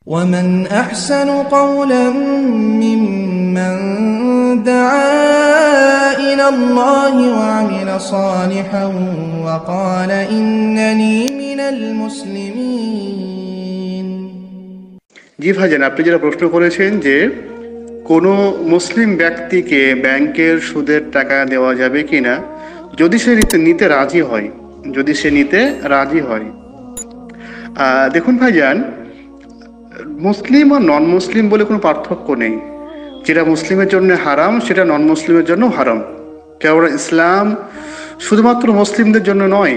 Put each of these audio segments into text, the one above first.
ومن أحسن قولا ممن دعا إلى الله وعمل صالحا وقال إنني من المسلمين। জি ভাইজান, আপনি যেটা প্রশ্ন করেছেন যে কোনো মুসলিম ব্যক্তিকে ব্যাংকের সুদের টাকা দেওয়া যাবে কিনা যদি সে নিতে রাজি হয়, দেখুন ভাইজান, মুসলিম আর নন মুসলিম বলে কোনো পার্থক্য নেই। যেটা মুসলিমের জন্য হারাম সেটা নন মুসলিমের জন্য হারাম। কেননা ইসলাম শুধুমাত্র মুসলিমদের জন্য নয়,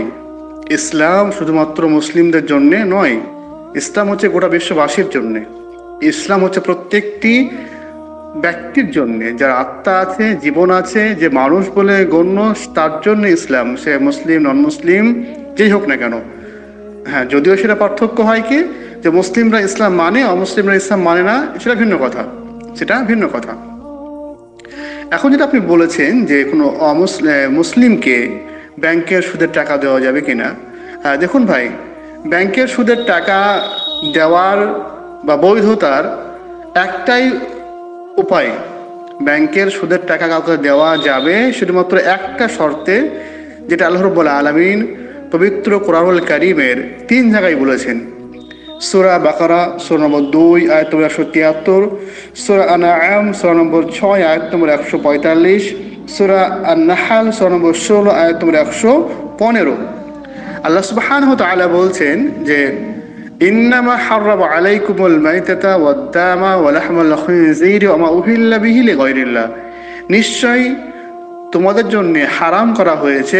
ইসলাম হচ্ছে গোটা বিশ্ববাসীর জন্যে। ইসলাম হচ্ছে প্রত্যেকটি ব্যক্তির জন্য, যার আত্মা আছে, জীবন আছে, যে মানুষ বলে গণ্য, তার জন্য ইসলাম। সে মুসলিম নন মুসলিম যেই হোক না কেন। হ্যাঁ, যদিও সেটা পার্থক্য হয় কি যে মুসলিমরা ইসলাম মানে, অমুসলিমরা ইসলাম মানে না, সেটা ভিন্ন কথা। এখন যেটা আপনি বলেছেন যে কোনো মুসলিমকে ব্যাংকের সুদের টাকা দেওয়া যাবে কিনা, দেখুন ভাই, ব্যাংকের সুদের টাকা দেওয়ার বা বৈধতার একটাই উপায়। ব্যাংকের সুদের টাকা কাউকে দেওয়া যাবে শুধুমাত্র একটা শর্তে, যেটা আল্লাহ রাব্বুল আলামিন পবিত্র কোরআনুল কারীমের 3 জায়গায় বলেছেন। সূরা বাকারা সূরা নম্বর 2 আয়াত নম্বর 173, সূরা আনআম সূরা নম্বর 6 আয়াত নম্বর 145, সূরা আন-নাহল সূরা নম্বর 16 আয়াত নম্বর 115। আল্লাহ সুবহানাহু ওয়া তাআলা বলছেন যে ইন্নামা হাররামা আলাইকুমুল মাইতাতা ওয়াদ-দামা ওয়া লাহমাল খিনজিরি ওয়া মা উহিল্লা বিহি লিগায়রিল্লাহ, নিশ্চয়ই তোমাদের জন্য হারাম করা হয়েছে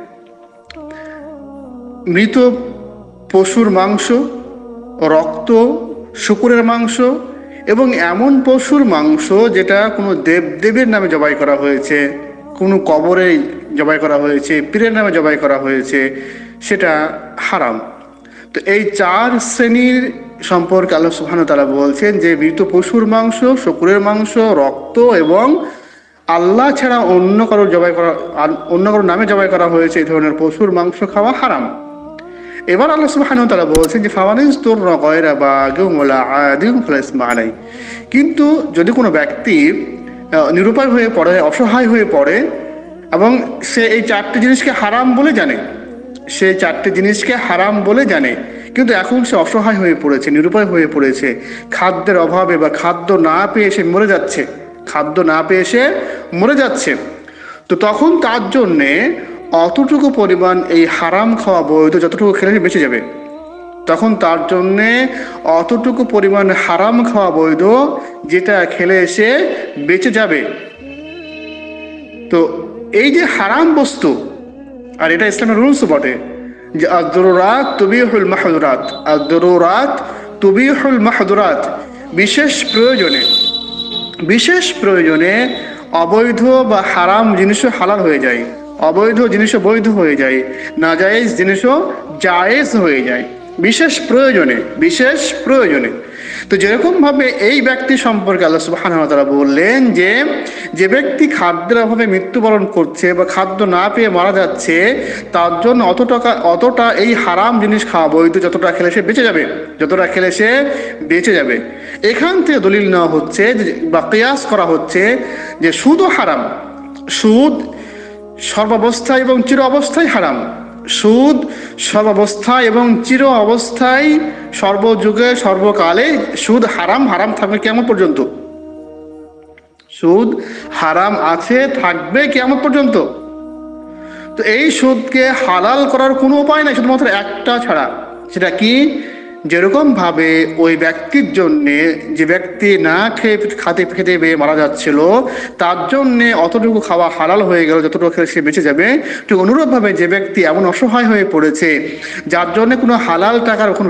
মৃত পশুর মাংস, রক্ত, শূকরের মাংস এবং এমন পশুর মাংস যেটা কোনো দেবদেবীর নামে জবাই করা হয়েছে, কোনো কবরে জবাই করা হয়েছে, পীরের নামে জবাই করা হয়েছে, সেটা হারাম। তো এই 4 শ্রেণীর সম্পর্কে আল্লাহ সুবহানাহু ওয়া তাআলা বলছেন যে মৃত পশুর মাংস, শূকরের মাংস, রক্ত এবং আল্লাহ ছাড়া অন্য কারোর নামে জবাই করা হয়েছে এই ধরনের পশুর মাংস খাওয়া হারাম। এবার আল্লাহ সুবহানাহু ওয়া তাআলা বলছেন যে ফামানিস্তুররা গায়রা বাগিন ওয়ালা আদিন ফালা ইসমা আলাই, কিন্তু যদি কোনো ব্যক্তি নিরুপায় হয়ে পড়ে, অসহায় হয়ে পড়ে এবং সে এই 4টি জিনিসকে হারাম বলে জানে, কিন্তু এখন সে অসহায় হয়ে পড়েছে, নিরুপায় হয়ে পড়েছে, খাদ্যের অভাবে বা খাদ্য না পেয়ে সে মরে যাচ্ছে, তো তখন তার জন্যে অতটুকু পরিমাণ এই হারাম খাওয়া বৈধ, যতটুকু খেলে বেঁচে যাবে, তখন তার জন্যে অতটুকু পরিমাণ হারাম খাওয়া বৈধ যেটা খেলে সে বেঁচে যাবে। তো এই যে হারাম বস্তু, আর এটা ইসলামের রুলস বটে যে আদ-দুরুরাত তুবিহুল মাহদুরাত, বিশেষ প্রয়োজনে অবৈধ বা হারাম জিনিসও হালাল হয়ে যায়, অবৈধ জিনিসও বৈধ হয়ে যায়, নাজায়েজ জিনিসও জায়েজ হয়ে যায় বিশেষ প্রয়োজনে। তো যেরকম ভাবে এই ব্যক্তি সম্পর্কে আল্লাহ সুবহানাহু ওয়া তাআলা বললেন যে ব্যক্তি খাদ্যের অভাবে মৃত্যুবরণ করছে বা খাদ্য না পেয়ে মারা যাচ্ছে, তার জন্য অতটা এই হারাম জিনিস খাওয়া বৈধ, যতটা খেলে সে বেঁচে যাবে। এখান থেকে দলিল নেওয়া হচ্ছে বা কিয়াস করা হচ্ছে যে সুদও হারাম। সুদ সর্বাবস্থায় এবং চির অবস্থায় হারাম। সুদ সর্বাবস্থায় এবং চির অবস্থায়, সর্বযুগে সর্বকালে সুদ হারাম থাকবে কিয়ামত পর্যন্ত। সুদ হারাম আছে, থাকবে কিয়ামত পর্যন্ত। তো এই সুদকে হালাল করার কোনো উপায় নাই, শুধুমাত্র একটা ছাড়া। সেটা কি? যেরকম ভাবে ওই ব্যক্তির জন্যে, যে ব্যক্তি না খেতে পেয়ে মারা যাচ্ছিল, তার জন্যে অতটুকু খাওয়া হালাল হয়ে গেল, যতটুকু খেলে সে বেঁচে যাবে, ঠিক অনুরূপভাবে যে ব্যক্তি এমন অসহায় হয়ে পড়েছে, যার জন্য কোনো হালাল টাকার কোনো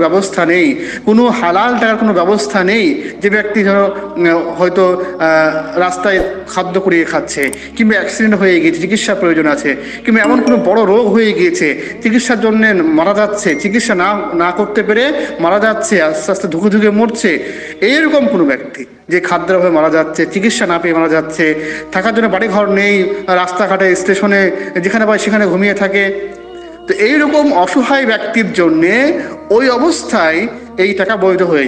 ব্যবস্থা নেই, যে ব্যক্তি হয়তো রাস্তায় খাদ্য কুড়িয়ে খাচ্ছে, কিংবা অ্যাক্সিডেন্ট হয়ে গিয়েছে, চিকিৎসা প্রয়োজন আছে, কিংবা এমন কোনো বড় রোগ হয়ে গিয়েছে, চিকিৎসার জন্য মারা যাচ্ছে, চিকিৎসা না করতে পেরে মারা যাচ্ছে, আস্তে আস্তে ধুকে মরছে, এইরকম কোনো ব্যক্তি যে খাদ্যের অভাবে মারা যাচ্ছে, চিকিৎসা না পেয়ে মারা যাচ্ছে, থাকার জন্য বাড়ি ঘর নেই, রাস্তাঘাটে স্টেশনে যেখানে পায় সেখানে ঘুমিয়ে থাকে, তো এইরকম অসহায় ব্যক্তির জন্যে ওই অবস্থায় এই টাকা বৈধ হয়ে যায়।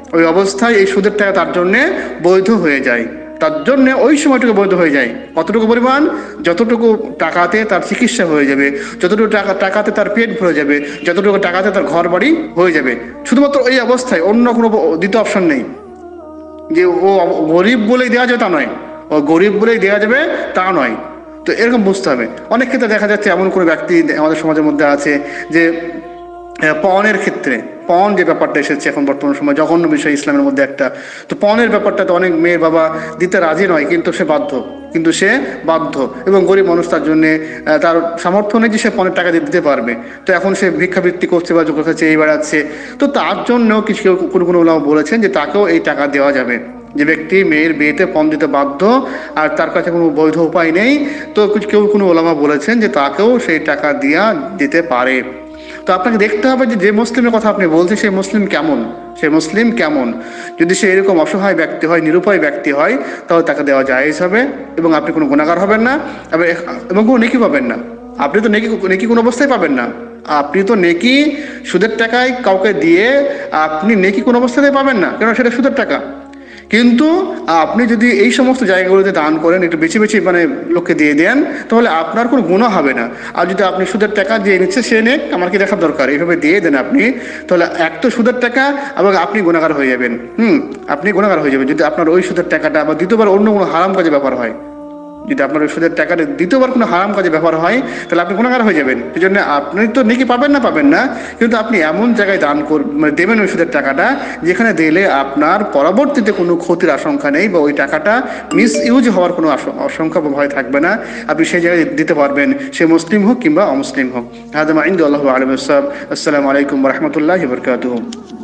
ওই অবস্থায় এই সুদের টাকা তার জন্যে বৈধ হয়ে যায়, তার জন্য ওই সময়টুকু বৈধ হয়ে যায়। কতটুকু পরিমাণ? যতটুকু টাকাতে তার চিকিৎসা হয়ে যাবে, যতটুকু টাকাতে তার পেট ভরে যাবে, যতটুকু টাকাতে তার ঘর বাড়ি হয়ে যাবে, শুধুমাত্র এই অবস্থায়, অন্য কোনো দ্বিতীয় অপশন নেই। যে ও গরিব বলেই দেওয়া যাবে তা নয়, ও গরিব বলেই দেওয়া যাবে তা নয়। তো এরকম বুঝতে হবে। অনেক ক্ষেত্রে দেখা যাচ্ছে এমন কোনো ব্যক্তি আমাদের সমাজের মধ্যে আছে যে পণের ক্ষেত্রে, পণ যে ব্যাপারটা এসেছে এখন বর্তমান সময় জঘন্য বিষয় ইসলামের মধ্যে একটা। তো পণের ব্যাপারটা তো অনেক মেয়ের বাবা দিতে রাজি নয়, কিন্তু সে বাধ্য, এবং গরিব মানুষ তার জন্যে তার সামর্থ্য নেই যে সে পণের টাকা দিতে পারবে। তো এখন সে ভিক্ষাবৃত্তি করছে বা যোগ্যতা চেয়ে বেড়াচ্ছে। তো তার জন্যও কিছু কোনো ওলামা বলেছেন যে তাকেও এই টাকা দেওয়া যাবে। যে ব্যক্তি মেয়ের বিয়েতে পণ দিতে বাধ্য আর তার কাছে কোনো বৈধ উপায় নেই, তো কোনো ওলামা বলেছেন যে তাকেও সেই টাকা দিতে পারে। তো আপনাকে দেখতে হবে যে মুসলিমের কথা আপনি বলছেন সেই মুসলিম কেমন। যদি সে এরকম অসহায় ব্যক্তি হয়, নিরুপায় ব্যক্তি হয়, তাহলে তাকে দেওয়া জায়েজ হবে এবং আপনি কোনো গুনাহগার হবেন না এবং কোনো নেকি পাবেন না। আপনি তো নেকি কোনো অবস্থায় পাবেন না। আপনি তো নেকি সুদের টাকায় কাউকে দিয়ে আপনি নেকি কোনো অবস্থাতেই পাবেন না, কেন সেটা সুদের টাকা। কিন্তু আপনি যদি এই সমস্ত জায়গাগুলোতে দান করেন, একটু বেশি বেশি লোককে দিয়ে দেন, তাহলে আপনার কোনো গুনাহ হবে না। আর যদি আপনি সুদের টাকা দিয়ে নিচ্ছে, সে নেক, আমার কি দেখার দরকার, এইভাবে দিয়ে দেন আপনি, তাহলে এক তো সুদের টাকা এবং আপনি গুনাহগার হয়ে যাবেন। আপনি গুনাহগার হয়ে যাবেন যদি আপনার ওই সুদের টাকাটা আবার দ্বিতীয়বার অন্য কোনো হারাম কাজে ব্যাপার হয়। যদি আপনার ওই সুদের টাকাটা দ্বিতীয়বার কোনো হারাম কাজে ব্যবহার হয়, তাহলে আপনি গুনাহগার হয়ে যাবেন। সেই জন্য আপনি তো নেকি পাবেন না, কিন্তু আপনি এমন জায়গায় দান দেবেন ওই সুদের টাকাটা যেখানে দিলে আপনার পরবর্তীতে কোনো ক্ষতির আশঙ্কা নেই বা ওই টাকাটা মিস ইউজ হওয়ার কোনো আশঙ্কা বা ভয় থাকবে না। আপনি সেই জায়গায় দিতে পারবেন, সে মুসলিম হোক কিংবা অমুসলিম হোক। হাদা মা ইনদা আল্লাহু আ'লাম বিস-সাওয়াব। আসসালামু আলাইকুম ওয়া রাহমাতুল্লাহি ওয়া বারাকাতুহু।